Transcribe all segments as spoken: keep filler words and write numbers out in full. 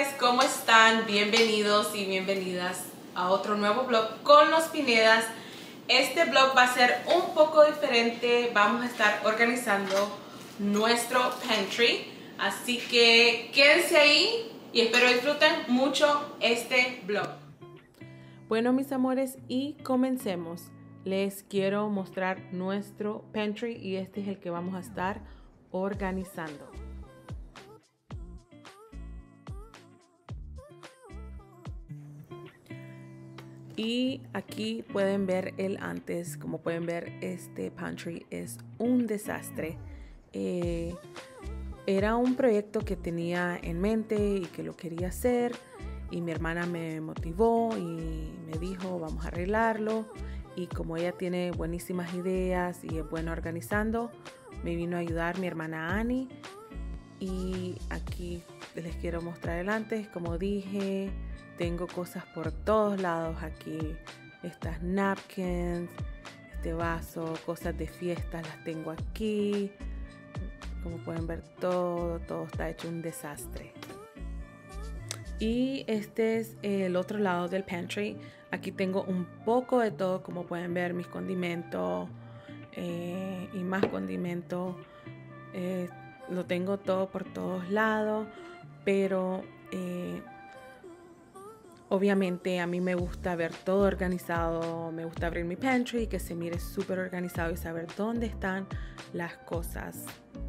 amores, ¿cómo están? Bienvenidos y bienvenidas a otro nuevo vlog con los Pinedas. Este vlog va a ser un poco diferente. Vamos a estar organizando nuestro pantry, así que quédense ahí y espero disfruten mucho este vlog. Bueno, mis amores, y comencemos. Les quiero mostrar nuestro pantry y este es el que vamos a estar organizando. Y aquí pueden ver el antes. Como pueden ver, este pantry es un desastre. Eh, era un proyecto que tenía en mente y que lo quería hacer. Y mi hermana me motivó y me dijo, vamos a arreglarlo. Y como ella tiene buenísimas ideas y es buena organizando, me vino a ayudar mi hermana Annie. Y aquí les quiero mostrar el antes. Como dije, tengo cosas por todos lados aquí. Estas napkins, este vaso, cosas de fiesta las tengo aquí. Como pueden ver, todo, todo está hecho un desastre. Y este es el otro lado del pantry. Aquí tengo un poco de todo, como pueden ver, mis condimentos eh, y más condimentos. Eh, lo tengo todo por todos lados, pero eh, obviamente a mí me gusta ver todo organizado. Me gusta abrir mi pantry, que se mire súper organizado y saber dónde están las cosas.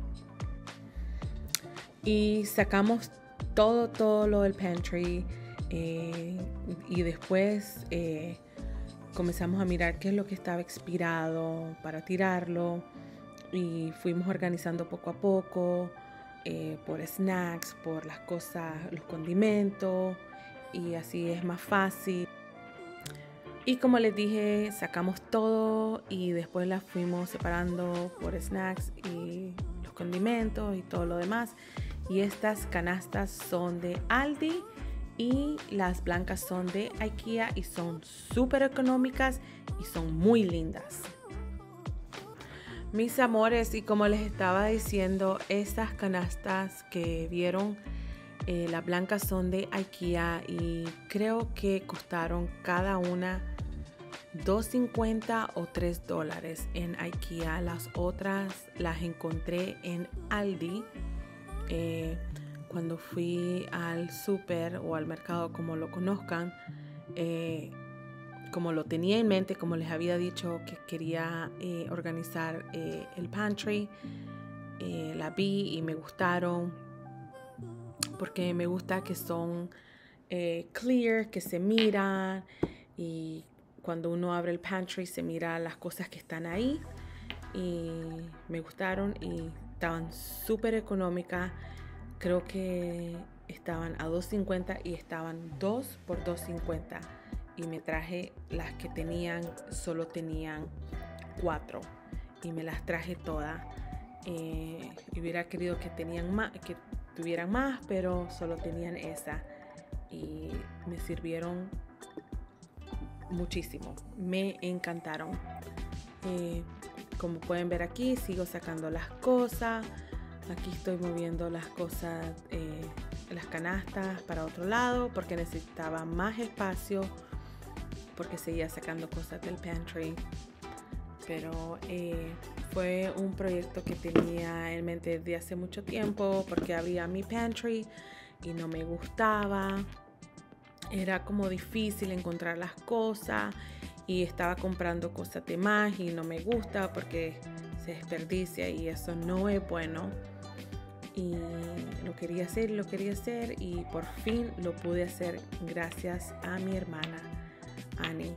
Y sacamos todo, todo lo del pantry eh, y después eh, comenzamos a mirar qué es lo que estaba expirado para tirarlo. Y fuimos organizando poco a poco eh, por snacks, por las cosas, los condimentos, y así es más fácil. Y como les dije, sacamos todo y después las fuimos separando por snacks y los condimentos y todo lo demás. Y estas canastas son de Aldi y las blancas son de IKEA y son súper económicas y son muy lindas. Mis amores, y como les estaba diciendo, estas canastas que vieron, eh, las blancas son de IKEA y creo que costaron cada una dos cincuenta o tres dólares en IKEA. Las otras las encontré en Aldi eh, cuando fui al súper o al mercado, como lo conozcan. Eh, Como lo tenía en mente, como les había dicho que quería eh, organizar eh, el pantry, eh, la vi y me gustaron porque me gusta que son eh, clear, que se miran, y cuando uno abre el pantry se mira las cosas que están ahí, y me gustaron y estaban súper económicas. Creo que estaban a dos cincuenta y estaban dos por dos cincuenta. Y me traje las que tenían, solo tenían cuatro y me las traje todas. Eh, y hubiera querido que tenían más, que tuvieran más, pero solo tenían esa y me sirvieron muchísimo. Me encantaron. Eh, como pueden ver aquí, sigo sacando las cosas. Aquí estoy moviendo las cosas, eh, las canastas para otro lado porque necesitaba más espacio, porque seguía sacando cosas del pantry. Pero eh, fue un proyecto que tenía en mente desde hace mucho tiempo, porque abría mi pantry y no me gustaba. Era como difícil encontrar las cosas y estaba comprando cosas de más y no me gusta porque se desperdicia y eso no es bueno. Y lo quería hacer, lo quería hacer y por fin lo pude hacer gracias a mi hermana Annie.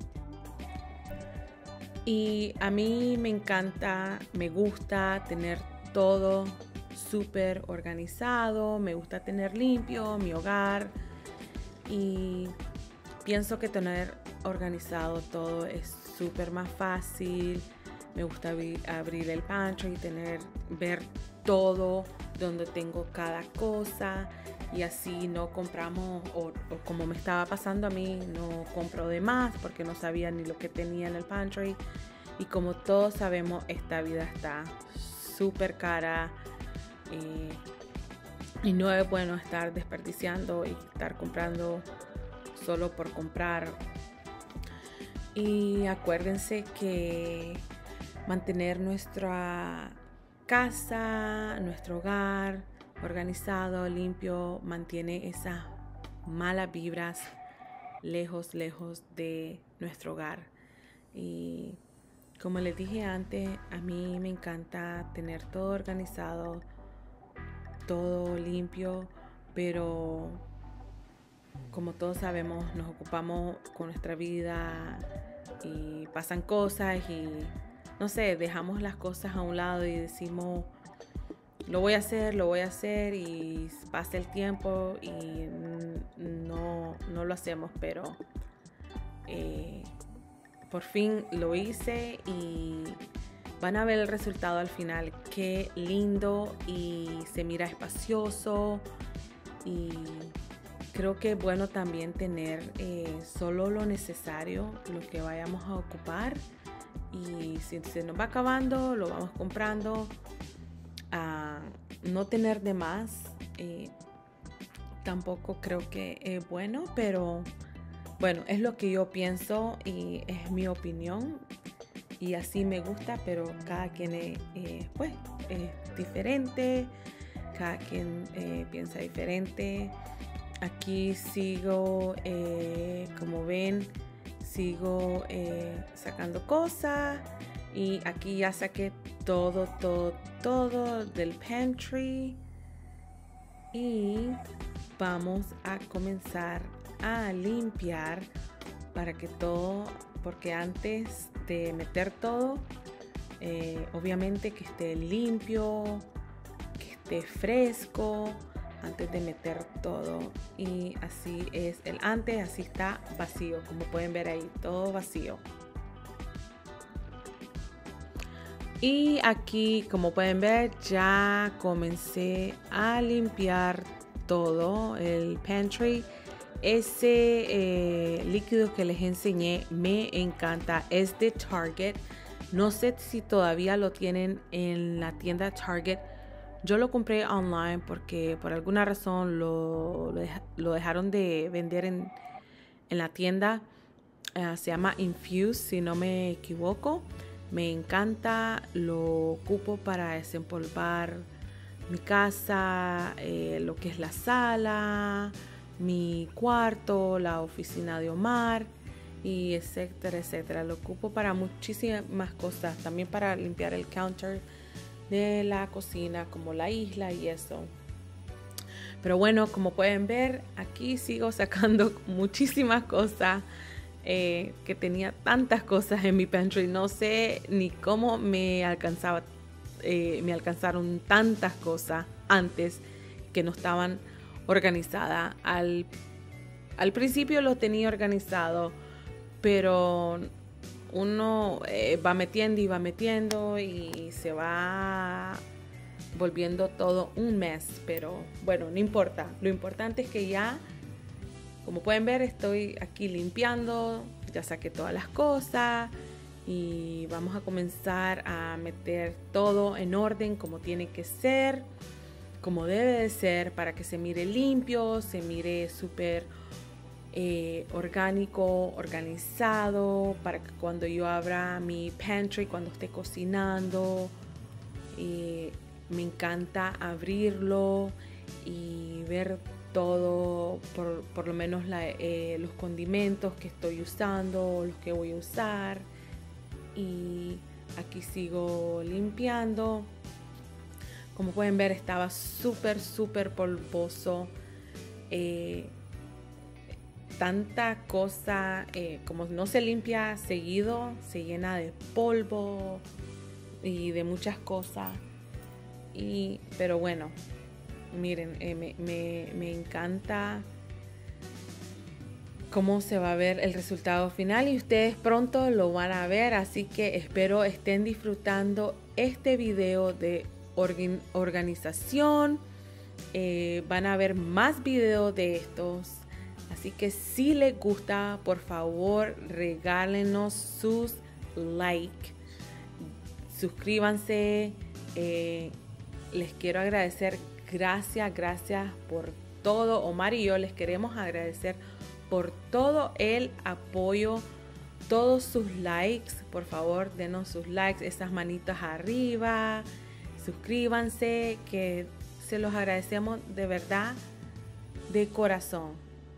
Y a mí me encanta, me gusta tener todo súper organizado, me gusta tener limpio mi hogar y pienso que tener organizado todo es súper más fácil. Me gusta abrir el pantry y tener, ver todo donde tengo cada cosa, y así no compramos, o, o como me estaba pasando a mí, no compro de más porque no sabía ni lo que tenía en el pantry. Y como todos sabemos, esta vida está súper cara. Eh, Y no es bueno estar desperdiciando y estar comprando solo por comprar. Y acuérdense que mantener nuestra casa, nuestro hogar organizado, limpio, mantiene esas malas vibras lejos, lejos de nuestro hogar. Y como les dije antes, a mí me encanta tener todo organizado, todo limpio, pero como todos sabemos, nos ocupamos con nuestra vida y pasan cosas y no sé, dejamos las cosas a un lado y decimos, lo voy a hacer, lo voy a hacer y pasa el tiempo y no, no lo hacemos, pero eh, por fin lo hice y van a ver el resultado al final. Qué lindo y se mira espacioso y creo que es bueno también tener eh, solo lo necesario, lo que vayamos a ocupar. Y si se nos va acabando, lo vamos comprando. A no tener de más, eh, tampoco creo que es bueno, pero bueno, es lo que yo pienso y es mi opinión. Y así me gusta, pero cada quien es, eh, pues, es diferente, cada quien eh, piensa diferente. Aquí sigo, eh, como ven, sigo eh, sacando cosas y aquí ya saqué todo, todo, todo del pantry y vamos a comenzar a limpiar para que todo, porque antes de meter todo, eh, obviamente que esté limpio, que esté fresco antes de meter todo. Y así es el antes, así está vacío, como pueden ver ahí, todo vacío. Y aquí, como pueden ver, ya comencé a limpiar todo el pantry. Ese eh, líquido que les enseñé me encanta, es de Target. No sé si todavía lo tienen en la tienda Target. Yo lo compré online porque por alguna razón lo, lo, deja, lo dejaron de vender en, en la tienda. Uh, se llama Infuse, si no me equivoco. Me encanta, lo ocupo para desempolvar mi casa, eh, lo que es la sala, mi cuarto, la oficina de Omar, y etcétera, etcétera. Lo ocupo para muchísimas cosas, también para limpiar el counter de la cocina, como la isla y eso. Pero bueno, como pueden ver, aquí sigo sacando muchísimas cosas. Eh, que tenía tantas cosas en mi pantry, no sé ni cómo me alcanzaba, eh, me alcanzaron tantas cosas antes que no estaban organizadas. Al, al principio lo tenía organizado, pero uno eh, va metiendo y va metiendo y se va volviendo todo un mes, pero bueno, no importa. Lo importante es que ya, como pueden ver, estoy aquí limpiando, ya saqué todas las cosas y vamos a comenzar a meter todo en orden como tiene que ser, como debe de ser, para que se mire limpio, se mire súper eh, orgánico, organizado, para que cuando yo abra mi pantry, cuando esté cocinando, eh, me encanta abrirlo y ver todo, por, por lo menos la, eh, los condimentos que estoy usando, los que voy a usar. Y aquí sigo limpiando. Como pueden ver, estaba súper, súper polvoso. Eh, tanta cosa, eh, como no se limpia seguido, se llena de polvo y de muchas cosas. Y, pero bueno, miren, eh, me, me, me encanta cómo se va a ver el resultado final y ustedes pronto lo van a ver, así que espero estén disfrutando este video de organ, organización. Eh, van a ver más videos de estos, así que si les gusta, por favor regálenos sus like, suscríbanse. eh, les quiero agradecer gracias, gracias por todo. Omar y yo les queremos agradecer por todo el apoyo, todos sus likes. Por favor, denos sus likes, esas manitas arriba, suscríbanse, que se los agradecemos de verdad, de corazón.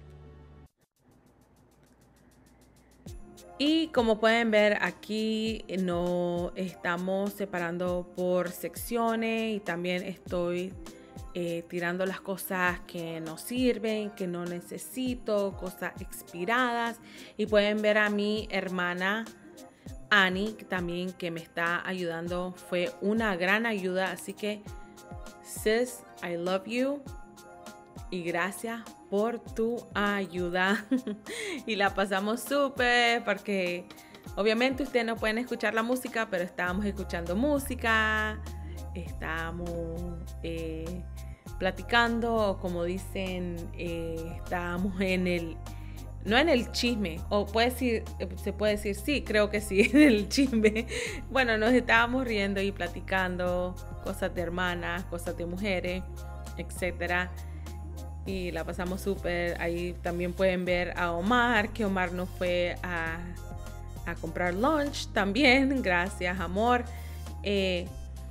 Y como pueden ver aquí, nos estamos separando por secciones y también estoy eh, tirando las cosas que no sirven, que no necesito, cosas expiradas. Y pueden ver a mi hermana Annie también, que me está ayudando. Fue una gran ayuda, así que sis, I love you y gracias por tu ayuda. Y la pasamos súper porque obviamente ustedes no pueden escuchar la música, pero estábamos escuchando música, estábamos eh, platicando, como dicen, eh, estábamos en el, no en el chisme, o puede decir, se puede decir, sí, creo que sí, en el chisme. Bueno, nos estábamos riendo y platicando cosas de hermanas, cosas de mujeres, etcétera. Y la pasamos súper. Ahí también pueden ver a Omar, que Omar nos fue a, a comprar lunch también. Gracias, amor. Eh,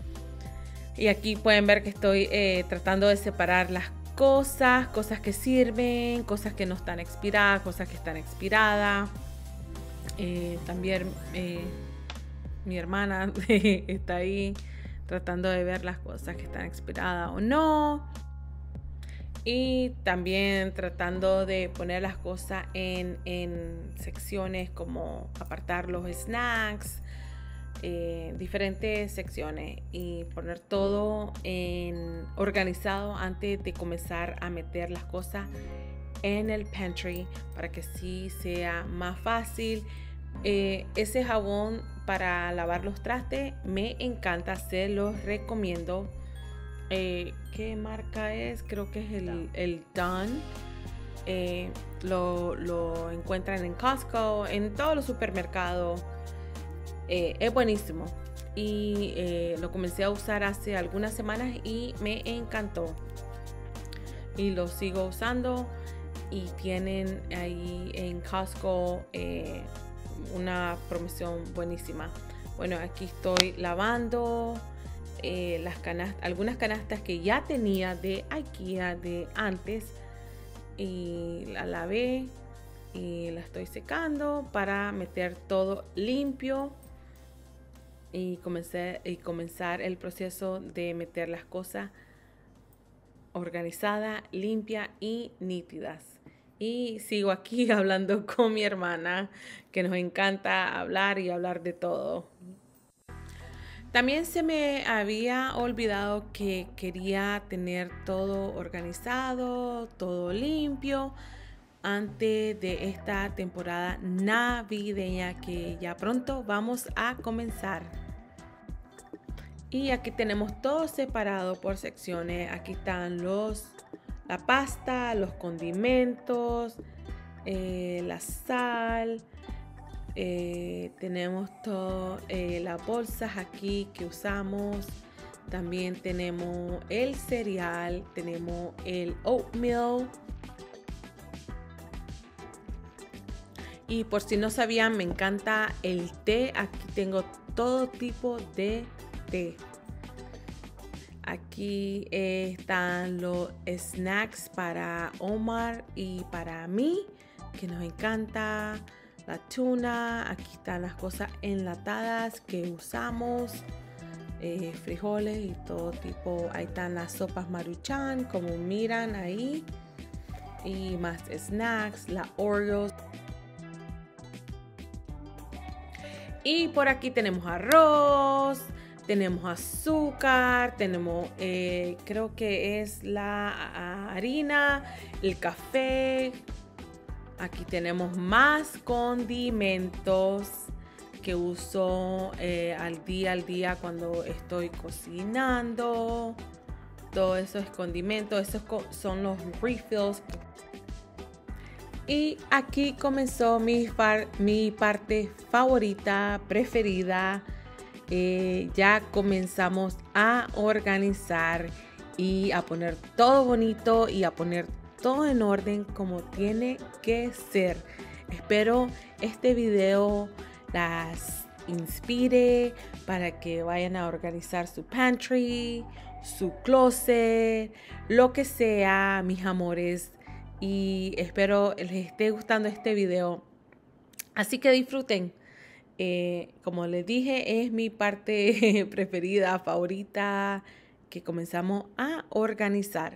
y aquí pueden ver que estoy eh, tratando de separar las cosas, cosas que sirven, cosas que no están expiradas, cosas que están expiradas. Eh, también eh, mi hermana está ahí tratando de ver las cosas que están expiradas o no. Y también tratando de poner las cosas en, en secciones, como apartar los snacks, eh, diferentes secciones, y poner todo en, organizado antes de comenzar a meter las cosas en el pantry para que sí sea más fácil. Eh, ese jabón para lavar los trastes me encanta, se los recomiendo. Eh, ¿Qué marca es? Creo que es el, el Dawn. Eh, lo, lo encuentran en Costco, en todos los supermercados. Eh, es buenísimo. Y eh, lo comencé a usar hace algunas semanas y me encantó. Y lo sigo usando. Y tienen ahí en Costco eh, una promoción buenísima. Bueno, aquí estoy lavando Eh, las canastas, algunas canastas que ya tenía de IKEA de antes, y la lavé y la estoy secando para meter todo limpio y comencé, y comenzar el proceso de meter las cosas organizadas, limpias y nítidas. Y sigo aquí hablando con mi hermana, que nos encanta hablar y hablar de todo. También se me había olvidado que quería tener todo organizado, todo limpio, antes de esta temporada navideña que ya pronto vamos a comenzar. Y aquí tenemos todo separado por secciones. Aquí están los, la pasta, los condimentos, eh, la sal. Eh, tenemos todas eh, las bolsas aquí que usamos. También tenemos el cereal, tenemos el oatmeal. Y por si no sabían, me encanta el té. Aquí tengo todo tipo de té. Aquí eh, están los snacks para Omar y para mí, que nos encanta. La tuna, aquí están las cosas enlatadas que usamos, eh, frijoles y todo tipo. Ahí están las sopas Maruchan, como miran ahí, y más snacks, la Oreos. Y por aquí tenemos arroz, tenemos azúcar, tenemos, eh, creo que es la harina, el café. Aquí tenemos más condimentos que uso eh, al día al día cuando estoy cocinando. Todos esos condimentos, esos son los refills. Y aquí comenzó mi, par, mi parte favorita, preferida. Eh, ya comenzamos a organizar y a poner todo bonito y a poner todo en orden como tiene que ser. Espero este video las inspire para que vayan a organizar su pantry, su closet, lo que sea, mis amores. Y espero les esté gustando este video. Así que disfruten. Eh, como les dije, es mi parte preferida, favorita, que comenzamos a organizar.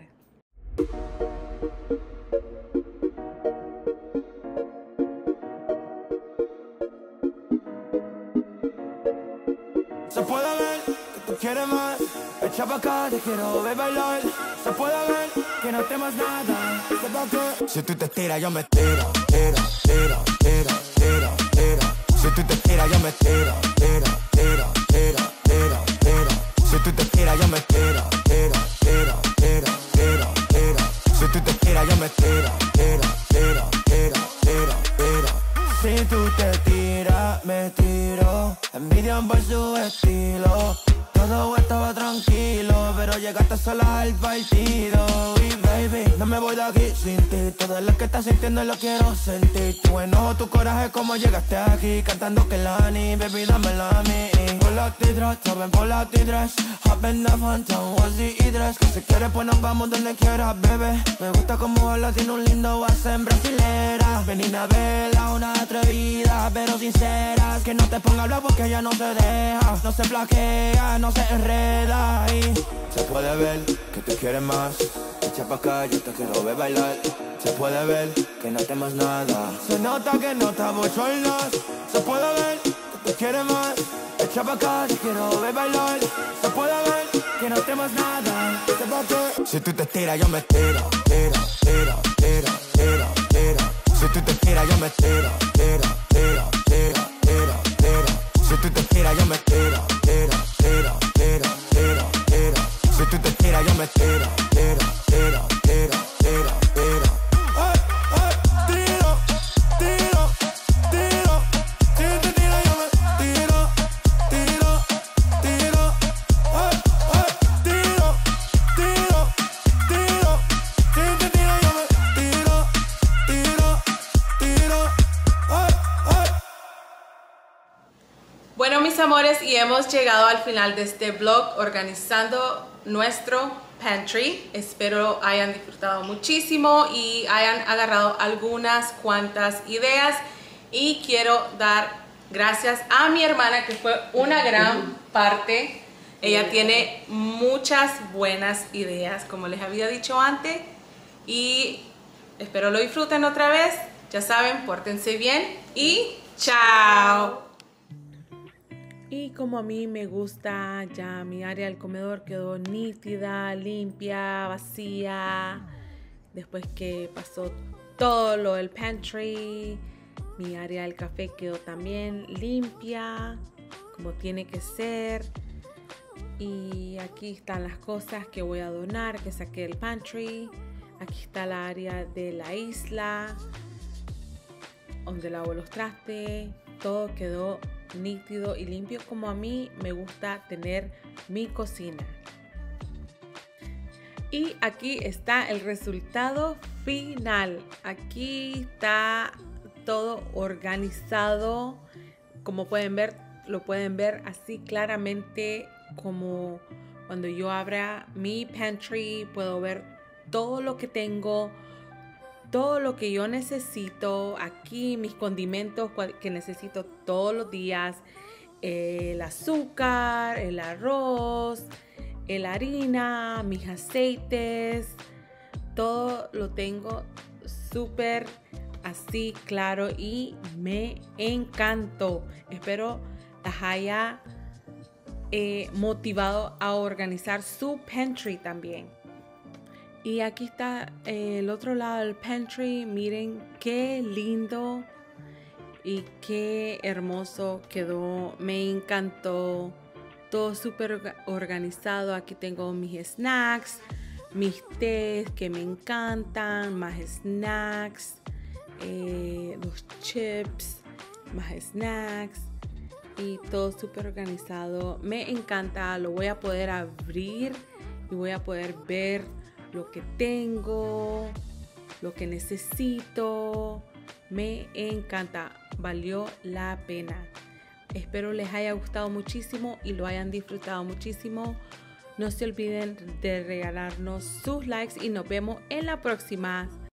Se puede ver que tú quieres más. Echa pa' acá, te quiero ver bailar. Se puede ver que no temas nada. Que si tú te tiras, yo me tiro, tiro, tiro, tiro, tiro, tiro. Si tú te tiras, yo me tiro, tiro, tiro, tiro, tiro, tiro. Si tú te tiras, yo me tiro, tiro, tiro, tiro, tiro, tiro. Si tú te tiras, yo me tiro, tiro, tiro, tiro, tiro, tiro. Si tú te tiras, me tiro. Envidian por su estilo. Todo estaba tranquilo, pero llegaste sola al partido. Y baby, no me voy de aquí sin ti. Todo lo que estás sintiendo lo quiero sentir. Tu enojo, tu coraje, como llegaste aquí. Cantando que la ni, baby, dámela a mí. Por la tidras, saben por la tidras. Hop in the phantom, onesie y dress. Que si quieres pues nos vamos donde quieras, bebé. Me gusta como habla, tiene un lindo accent brasilera. Ven a verla, una atrevida, pero sincera. Que no te ponga a hablar porque ella no se deja. No se flaquea, no se enreda y se puede ver que tú quieres más. Echa pa' acá, yo te quiero ver bailar. Se puede ver que no temas nada. Se nota que no estamos solas. Se puede ver que tú quieres más. Echa pa' acá, te quiero ver bailar. Se puede ver que no temas nada. Si tú te tiras, yo me tiro, tiro, tiro, tiro, tiro, tiro. Si tú te tiras, yo me tiro, tiro, tiro, tiro, tiro, tiro. Si tú te tiras, yo me tiro, tiro, tiro, tiro, tiro, tiro. Si tú te tiras, yo me tiro, tiro, tiro, tiro, tiro, tiro. Ay, ay, tiro, tiro, tiro. Si te tiras, yo me tiro, tiro, tiro. Ay, ay, tiro, tiro, tiro. Si te tiras, yo me tiro, tiro, tiro. Ay, ay. Bueno, mis amores, y hemos llegado al final de este vlog organizando nuestro pantry. Espero hayan disfrutado muchísimo y hayan agarrado algunas cuantas ideas. Y quiero dar gracias a mi hermana, que fue una gran parte. Ella tiene muchas buenas ideas, como les había dicho antes. Y espero lo disfruten otra vez. Ya saben, pórtense bien y chao. Y como a mí me gusta, ya mi área del comedor quedó nítida, limpia, vacía. Después que pasó todo lo del pantry, mi área del café quedó también limpia, como tiene que ser. Y aquí están las cosas que voy a donar, que saqué del pantry. Aquí está la área de la isla, donde lavo los trastes. Todo quedó nítido y limpio como a mí me gusta tener mi cocina. Y aquí está el resultado final. Aquí está todo organizado. Como pueden ver, lo pueden ver así claramente, como cuando yo abra mi pantry puedo ver todo lo que tengo, todo lo que yo necesito. Aquí mis condimentos que necesito todos los días, el azúcar, el arroz, la harina, mis aceites, todo lo tengo súper así claro y me encantó. Espero las haya eh, motivado a organizar su pantry también. Y aquí está eh, el otro lado del pantry. Miren qué lindo y qué hermoso quedó. Me encantó. Todo súper organizado. Aquí tengo mis snacks, mis tés que me encantan, más snacks, eh, los chips, más snacks y todo súper organizado. Me encanta. Lo voy a poder abrir y voy a poder ver lo que tengo, lo que necesito. Me encanta, valió la pena. Espero les haya gustado muchísimo y lo hayan disfrutado muchísimo. No se olviden de regalarnos sus likes y nos vemos en la próxima.